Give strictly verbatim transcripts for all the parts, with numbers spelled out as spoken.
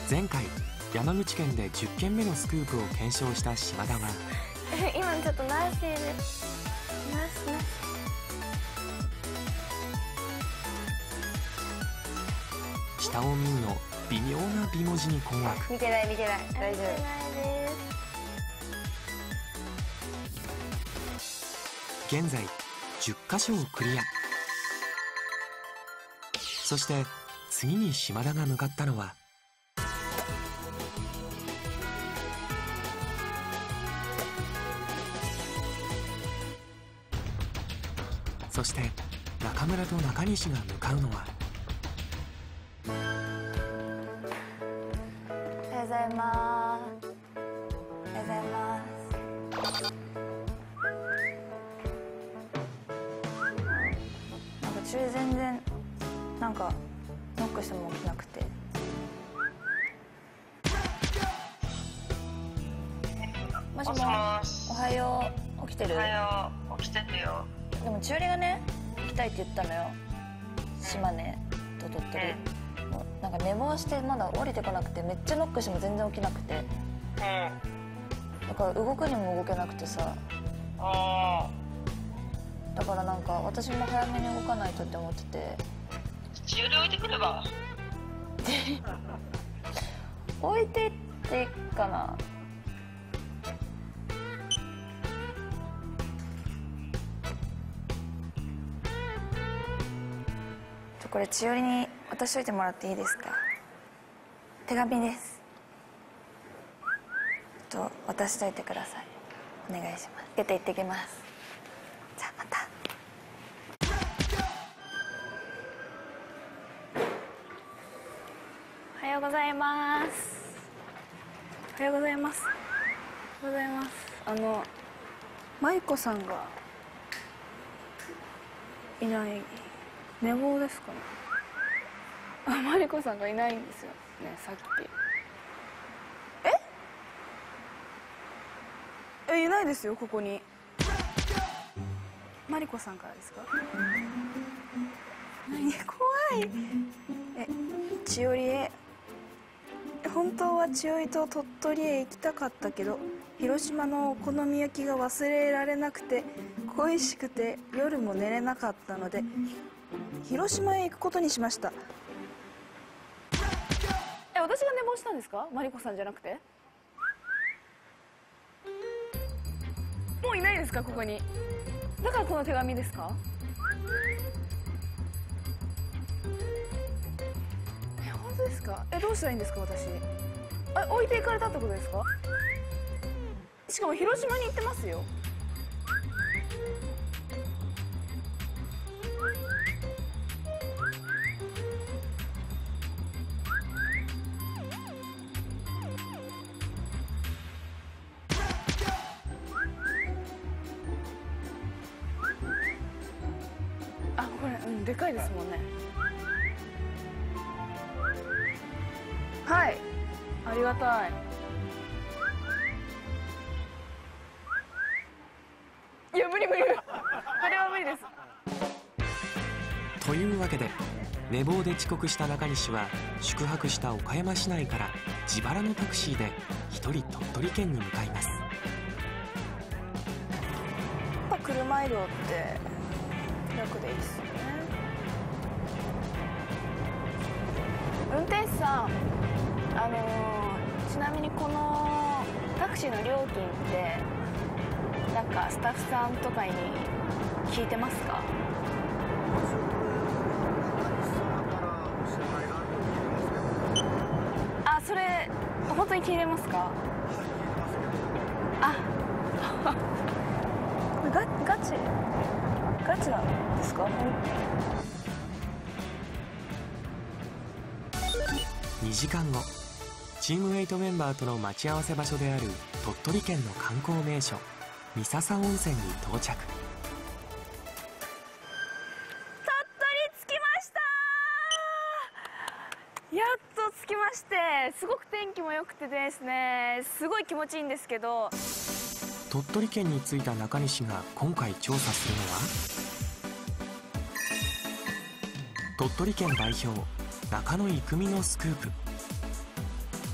前回山口県でじゅっけんめのスクープを検証した島田は今ちょっとなしでなしなし下を見るの微妙な美文字に困惑。 見てない見てない大丈夫。 現在じゅっかしょをクリア。そして次に島田が向かったのはそして中村と中西が向かうのはおはようございます。おはようございます。なんか中全然なんかノックしても起きなくて。もしもし。おはよう。起きてる？ おはよう。起きてるよ。 でも千織がね行きたいって言ったのよ。島根と鳥取。もうなんか寝坊してまだ降りてこなくてめっちゃノックしても全然起きなくて。 うん。 だから動くにも動けなくてさ。 あだからなんか私も早めに動かないとって思ってて。 千織置いてくれば。 置いていっていいかな。これ千織に渡しといてもらっていいですか？手紙です。と渡しといてください。お願いします。出て行ってきます。じゃあまた。おはようございます。おはようございます。おはようございます。あのマイコさんがいない。寝坊ですかね。あ、マリコさんがいないんですよね、さっき。え？え、いないですよ、ここに。マリコさんからですか？何？怖い。え、千織へ。本当は千織と鳥取へ行きたかったけど、広島のお好み焼きが忘れられなくて恋しくて夜も寝れなかったので広島へ行くことにしました。え、私が寝坊したんですか？マリコさんじゃなくて。もういないですか、ここに。だからこの手紙ですか？え、本当ですか？え、どうしたらいいんですか、私。あ、置いていかれたってことですか？しかも広島に行ってますよ。あ、これ、うん、でかいですもんね。はい、ありがたい。いや、無理無理無理。それは無理です。 というわけで寝坊で遅刻した中西は宿泊した岡山市内から自腹のタクシーで一人鳥取県に向かいます。 やっぱ車移動って楽でいいっすよね。運転手さん、あのー、ちなみにこのタクシーの料金ってなんかスタッフさんとかに聞いてますか？あ、それ本当に聞いてますか？あガガチガチなんですか？ にじかんご、チームエイトメンバーとの待ち合わせ場所である鳥取県の観光名所三笹温泉に到着。 鳥取着きました。やっと着きまして、すごく天気も良くてですね、すごい気持ちいいんですけど。 鳥取県に着いた中西が今回調査するのは鳥取県代表中野郁美のスクープ。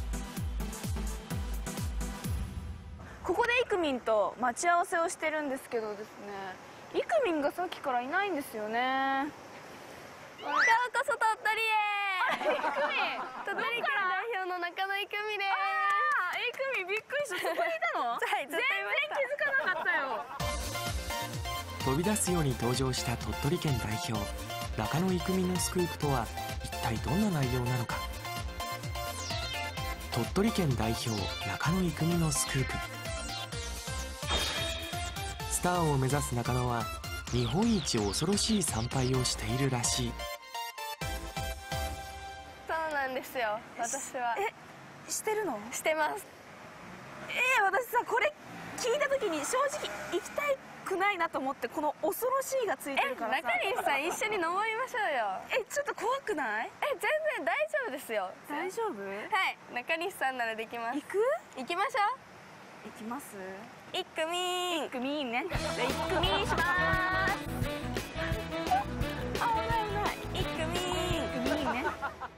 みんと待ち合わせをしてるんですけどですね、いくみんがさっきからいないんですよね。 ようこそ鳥取へ。いくみ鳥取県代表の中野いくみです。 ああ、いくみびっくりした。そこにいたの？ はい、 全然気づかなかったよ。 飛び出すように登場した鳥取県代表中野いくみのスクープとは一体どんな内容なのか。鳥取県代表中野いくみのスクープ。スターを目指す中野は日本一恐ろしい参拝をしているらしい。 そうなんですよ、私は。 え、してるの？ してます。 えー、私さ、これ聞いた時に正直行きたくないなと思って、この恐ろしいがついてるからさ。 え、中西さん一緒に登りましょうよ。 え、ちょっと怖くない？ え、全然大丈夫ですよ。 大丈夫？ はい、中西さんならできます。 行く？ 行きましょ行きます？ う。いくみーん。 いくみーんね。じゃあいくみーんしまーす。あ、危ない危ない。 いくみーん。 いくみーんね。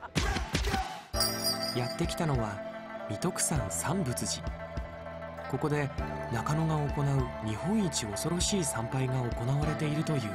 やってきたのは三徳山三仏寺。ここで中野が行う日本一恐ろしい参拝が行われているという。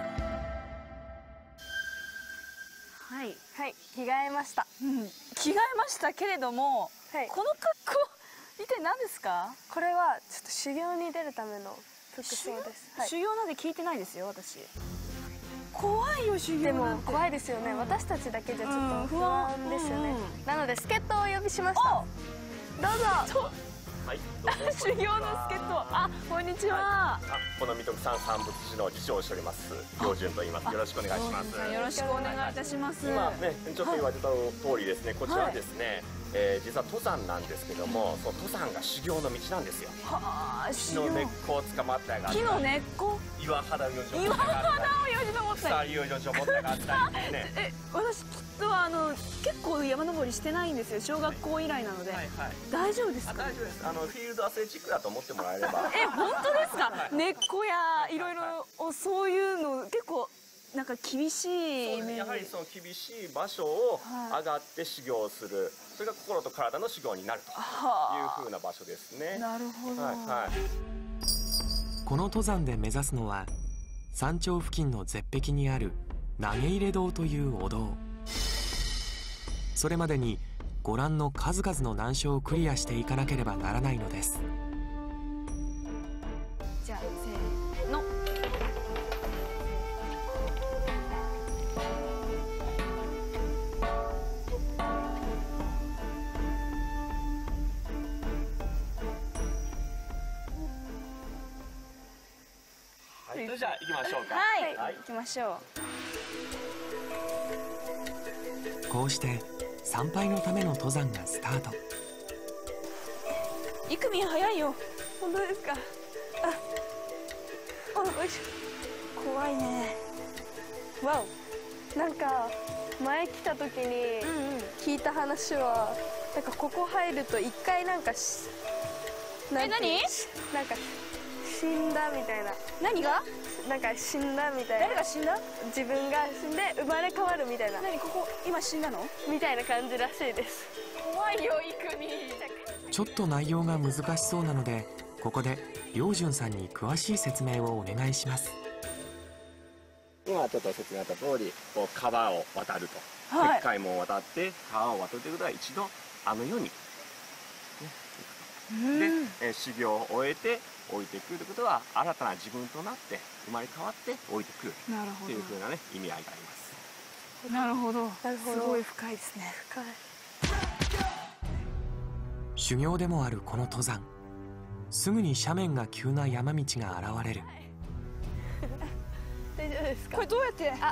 はい、 はい、着替えました。 うん、着替えましたけれども、 はい、 この格好一体何ですか？ これはちょっと修行に出るための服装です。はい、 修行なんて聞いてないですよ、私。怖いよ、修行でもなんて。 怖いですよね、うん、私たちだけじゃちょっと不安ですよね、 うんうん、 なので助っ人をお呼びしました。どうぞ。 はい、どうぞ。 修行の助っ人。あ、こんにちは。 はい、あ、この三徳山三仏寺の次長をしております陽順と言います。よろしくお願いします。 よろしくお願いいたします。 今ね、ちょっと言われた通りですね、こちらはですね、はい、えー、実は登山なんですけども、その登山が修行の道なんですよ。 はあ、 木の根っこを捕まったりがあったり、 木の根っこ、 岩肌をよじ登岩ったり、 肌をよじ登ったり、 鎖をよじ登ったりがあったりね。 え、私きっとあの結構山登りしてないんですよ、小学校以来なので。はいはい、大丈夫ですか？ 大丈夫です。あのフィールドアスレチックだと思ってもらえれば。 え、本当ですか？ はい、 根っこやいろいろそういうの結構なんか厳しいイメージ。 やはりその厳しい場所を上がって修行する、はい、それが心と体の修行になるという風な場所ですね。 なるほど。 はいはい、 この登山で目指すのは山頂付近の絶壁にある投入れ堂というお堂。それまでにご覧の数々の難所をクリアしていかなければならないのです。 じゃあせーの。 はい、それじゃあ行きましょうか。 はい、 はい、 行きましょう。こうして参拝のための登山がスタート。 いくみん早いよ。 本当ですか？あ、お、よいしょ。 怖いね。 わお。なんか前来た時に聞いた話は、なんかここ入ると一回なんかし、 え、何？ なんか死んだみたいな。 何が？ なんか死んだみたいな。 誰が死んだ？ 自分が死んで生まれ変わるみたいな。 何、ここ今死んだの？ みたいな感じらしいです。 怖いよ、いくみ。 ちょっと内容が難しそうなので、ここで陽順さんに詳しい説明をお願いします。 今ちょっと説明あった通り、こう川を渡ると、 はい、 石灰も渡って川を渡るということは一度あの世に、ね、で、えー、修行を終えて降りてくるということは新たな自分となって生まれ変わって降りてくるというふうなね意味合いがあります。 なるほど。 なるほど。 すごい深いですね。 深い。 修行でもあるこの登山、すぐに斜面が急な山道が現れる。 大丈夫ですか？ これどうやって？あ、な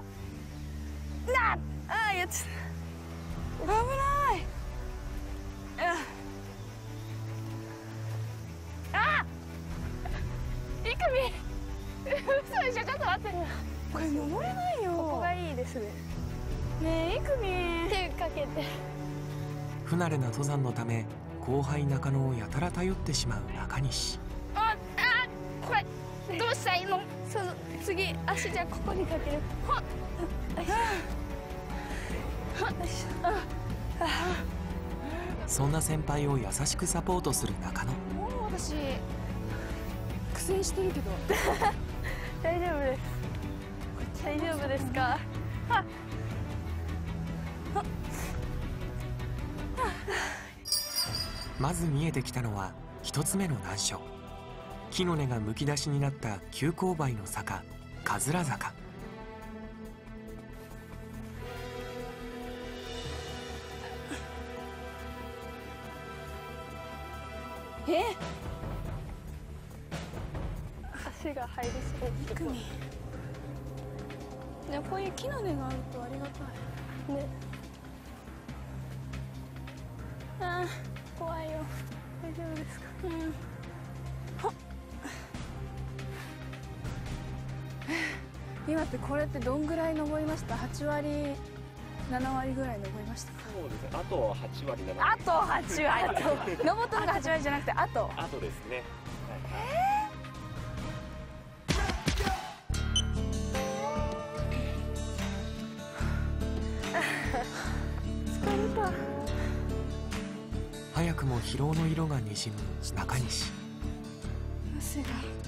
あ、やっちゃった。 危ない。あ、いくみ。嘘でしょ、ちょっと待って。これ登れないよ。 ここがいいですね。 ねえ、いくみ。 手かけて。 不慣れな登山のため後輩中野をやたら頼ってしまう中西。 あ、あ、これどうしたらいいの？ その次足じゃあここにかける。ほっ。 そんな先輩を優しくサポートする中野。 もう私苦戦してるけど大丈夫です。大丈夫ですか？あまず見えてきたのは一つ目の難所、木の根がむき出しになった急勾配の坂、かずら坂。 え足が入りそう。 いくみ、ね、こういう木の根があるとありがたいね。 あー怖いよ。 大丈夫ですか？ うん。はっ今ってこれってどんぐらい登りました？はちわりななわりぐらい登りましたか？ そうですね。あとはちわりななわり。 あとはちわり登ったのがはちわりじゃなくてあとあとですね。 疲れた。 早くも疲労の色がにじむ中西。 汗が。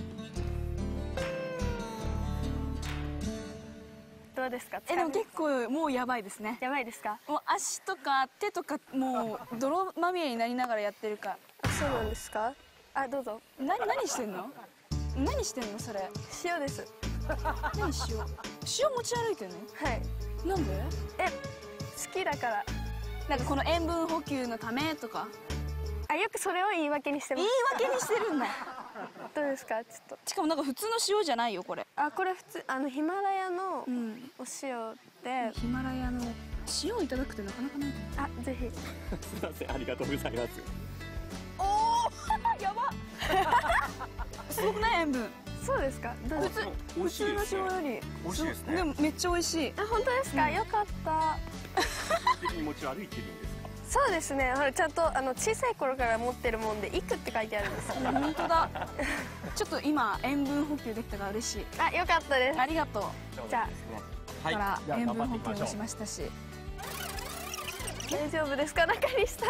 どうですか？ えでも結構もうやばいですね。 やばいですか？ もう足とか手とかもう泥まみれになりながらやってるかあ、そうなんですか？あ、どうぞ。 ら。な何してんの？何してんのそれ？ 塩です。 何塩？塩持ち歩いてんの？ はい。 なんで？ え、好きだから。 なんかこの塩分補給のためとか。 あ、よくそれを言い訳にしてま言いす。 訳にしてるんだ。 どうですか？ちょっと。 しかもなんか普通の塩じゃないよこれ。 あ、これ普通あのヒマラヤのうん。 お塩で、 ヒマラヤの塩をいただくってなかなかない。 あ、ぜひ。 すみません、ありがとうございます。 おおやば。すごくない塩分。 そうですか？どうですか？ 美味しいですね。 普通の塩より。 美味しいですね。 でもめっちゃ美味しい。 あ、本当ですか？ うんよかった。 的に持ち歩いてるんですか。 そうですね。ほらちゃんとあの小さい頃から持ってるもんで、イクって書いてあるんですよ。 本当だ。ちょっと今塩分補給できたから嬉しい。 あ、よかったです。 ありがとう。 じゃあはい。 から塩じゃあ頑張分補給もっていきましょう。 しましたし。 大丈夫ですか、中西さん？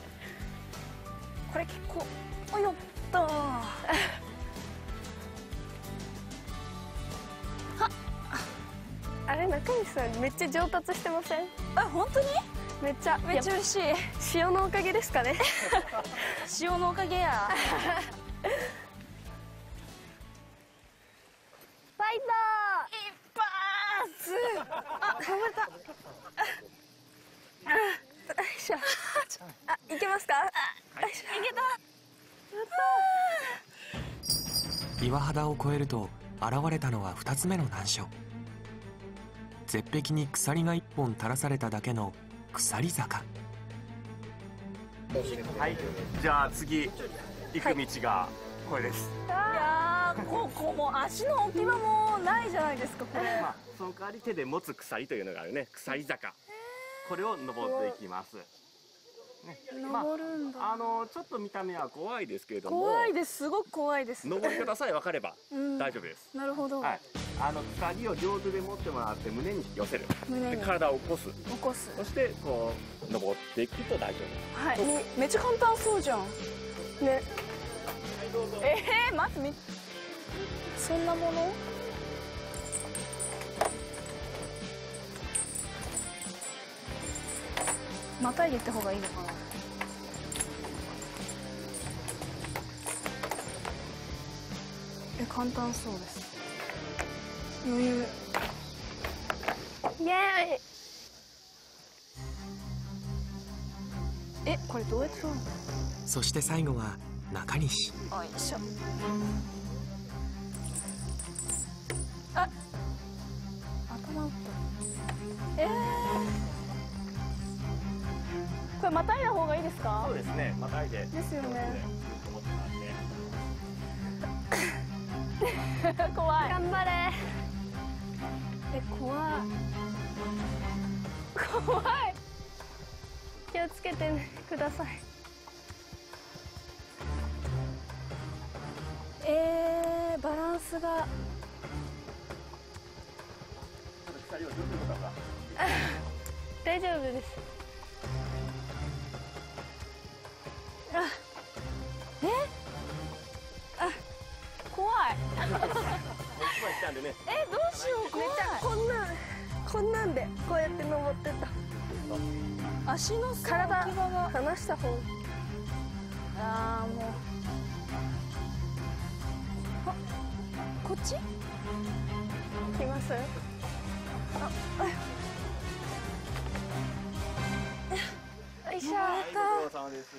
これ結構。およっと。 あれ、中西さんめっちゃ上達してません？ あ本当に？ めっちゃめっちゃ嬉しい。 塩のおかげですかね。 塩のおかげや。 ファイ一発。あ頑張った。 トー。よいしょ。あ、いけますか？よいしょ。いけた。 岩肌を越えると現れたのはふたつめの難所、絶壁に鎖がいっぽん垂らされただけの鎖坂。 はい。じゃあ次行く道がこれです。 いやーここも足の置き場もないじゃないですかこれ。 まあその代わり手で持つ鎖というのがあるね。鎖坂。これを登っていきます。ね、 登るんだ。 まあ、あのちょっと見た目は怖いですけれども、 怖いです。すごく怖いです。 登り方さえ分かればうん大丈夫です。 なるほど。 はい。あの鎖を両手で持ってもらって胸に寄せる。 胸にで体を起こす。 起こす。 そしてこう登っていくと大丈夫。 はい。めっちゃ簡単そうじゃん。 ね。 ええー、待ってみ。そんなもの？またいでいった方がいいのかな。え、簡単そうです。余裕。 イエーイ。 え、これどうやって取るの？ そして最後は中西。 よいしょ。あ、頭打った。えー、これまたいだ方がいいですか？ そうですね。またいで。 ですよね。 登ってもらって怖い。 頑張れ。 え、怖い。怖い。 気をつけてください。 えー、バランスが。 鎖をずっと動かすわ。 大丈夫です。 あ、え？あ、怖い。 こんなんでこうやって登ってた。 足のさ体置き場が離した方。 ああもうあこっち来ます。あよいしょ。 はい、ご苦労様です。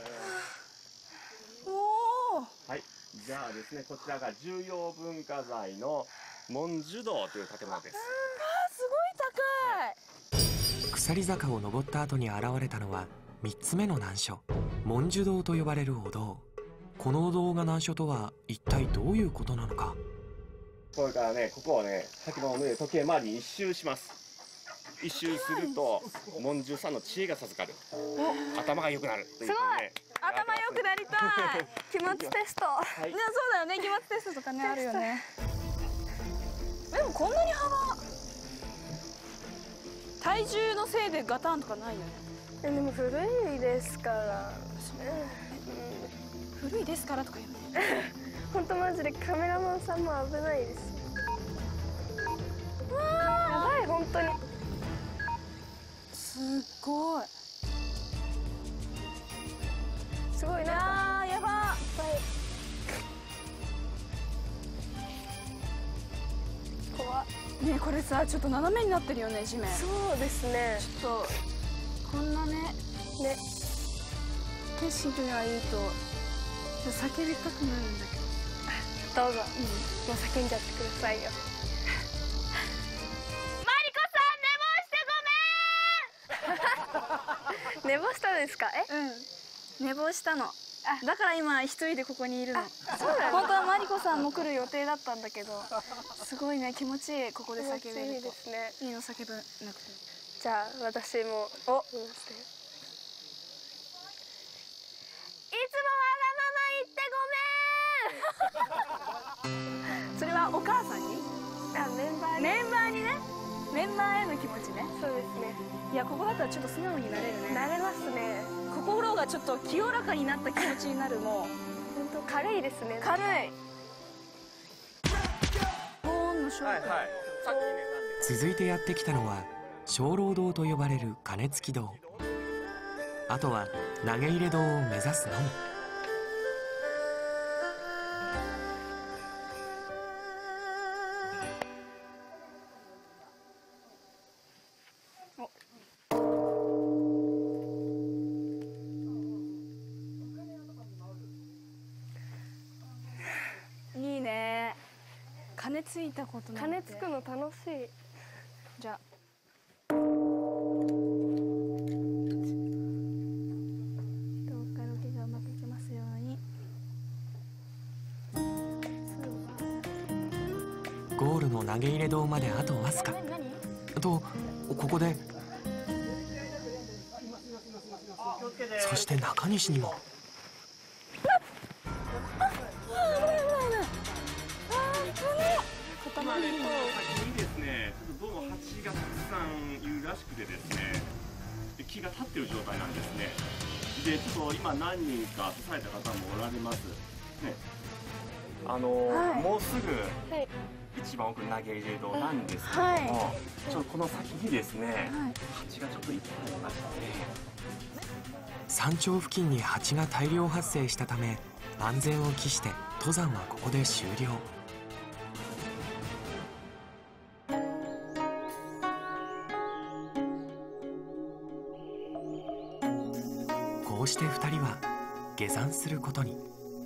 おおはい、じゃあですね、こちらが重要文化財の文殊堂という建物です。 あすごい高い。 鎖坂を登った後に現れたのはみっつめの難所、文殊堂と呼ばれるお堂。このお堂が難所とは一体どういうことなのか。 これからね、ここをね、先の上で時計回りに一周します。一周すると文殊さんの知恵が授かる、頭が良くなるということで、ね、 頭良くなりたい。 期末テスト。 はい、 ね、そうだよね、期末テストとかねあるよね。でもこんなに幅体重のせいでガタンとかないよね。 でも古いですから、 古いですからとか言うね。 本当マジでカメラマンさんも危ないです。やばい本当に。 すっごい。 すごいな。 あーやば。 はい。怖っ。 ねこれさちょっと斜めになってるよね地面。 そうですね。 ちょっとこんなねね。 景色がいいと叫びたくなるんだけど。 どうぞ。うん。もう叫んじゃってくださいよ。寝坊したんですか？え？ うん。寝坊したの。だから今一人でここにいるの。 そうだね。 本当はマリコさんも来る予定だったんだけど、すごいね気持ちいいここで叫べると。 いいですね。 いいの叫ぶなくて。 じゃあ私もお見ますね。いつもわがまま言ってごめん。 それはお母さんに？ あ、メンバーに。 メンバーにね。メンバーへの気持ちね。 そうですね。 いやここだったらちょっと素直になれるね。 なれますね。 心がちょっと清らかになった気持ちになる。もう本当軽いですね。 軽い。高音の正はいはい。さっきね、 続いてやってきたのは鐘楼堂と呼ばれる鐘つき堂。あとは投げ入れ堂を目指すのみ。 いいね。鐘ついたことない。 鐘つくの楽しい。 じゃあ。どうかロケがうまくいきますように。 ゴールの投げ入れ堂まであとわずか何何？ とここで、そして中西にも。 今ね、この先にですね、ちょっとどうも蜂がたくさんいるらしくてですね、で木が立ってる状態なんですね。で、ちょっと今何人か刺された方もおられます。ね、あのーはい、もうすぐ、はい、一番奥投げ入れ堂なんですけども、はい、ちょっとこの先にですね、はい、蜂がちょっといっぱいいまして、 山頂付近に蜂が大量発生したため、安全を期して登山はここで終了。こうしてふたりは下山することに。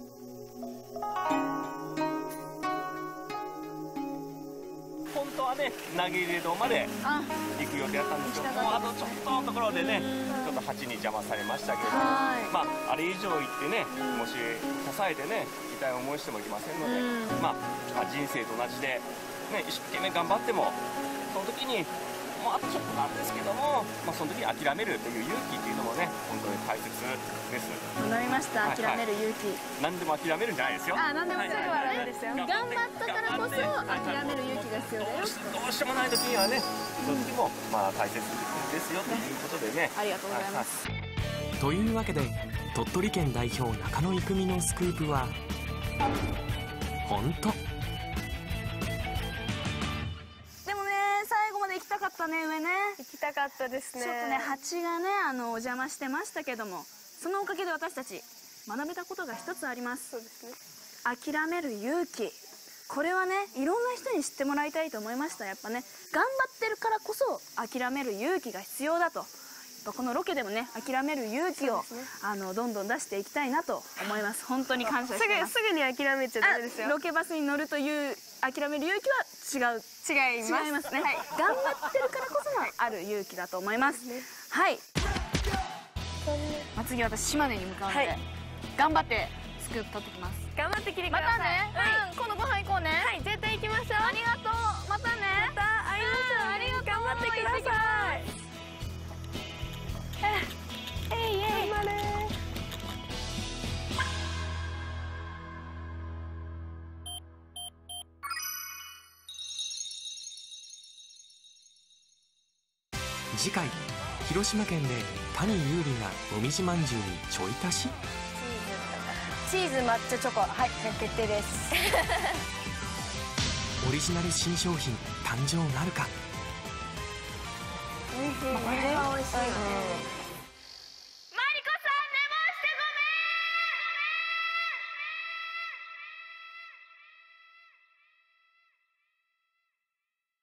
本当はね、投げ入れ堂まで行く予定だったんですけど、もうあとちょっとのところでね、ちょっと蜂に邪魔されましたけど、まああれ以上行ってね、もし支えてね、痛い思いしてもいけませんので、まあ人生と同じでね、一生懸命頑張ってもその時にもうあとちょっとなんですけども、まあその時に諦めるという勇気っていうのもね、本当に大切です。 学びました。諦める勇気。 何でも諦めるんじゃないですよ。 あ、何でもすぐはダメですよ。頑張ったからこそ諦める勇気が必要だよ。 どうしようもない時にはね、その時もまあ大切ですよということでね。 ありがとうございます。 というわけで鳥取県代表中野郁美のスクープは本当。 でもね、最後まで行きたかったかったですね。 ちょっとね蜂がねあのお邪魔してましたけども、そのおかげで私たち学べたことが一つあります。 そうですね。 諦める勇気、これはねいろんな人に知ってもらいたいと思いました。やっぱね頑張ってるからこそ諦める勇気が必要だと、やっぱこのロケでもね諦める勇気を、ね、あのどんどん出していきたいなと思います。本当に感謝してます。 すぐすぐに諦めちゃダメですよ。 ロケバスに乗るという諦める勇気は違う違います。 違いますね、はい、頑張ってるからこそのある勇気だと思います。はい、まあ、次私島根に向かうので、はい、頑張ってスクープ取ってきます。 頑張ってきてください。 またね、はい、うん、今度ご飯行こうね。 はい、絶対行きましょう。 ありがとう。またね。 また会いましょう。ありがとう。頑張ってください。えいえい。頑張れ。 次回、広島県で谷優里がもみじまんじゅうにちょい足し。 チーズ抹茶チョコ、はい、決定です。 オリジナル新商品誕生なるか。 これは美味しいよね。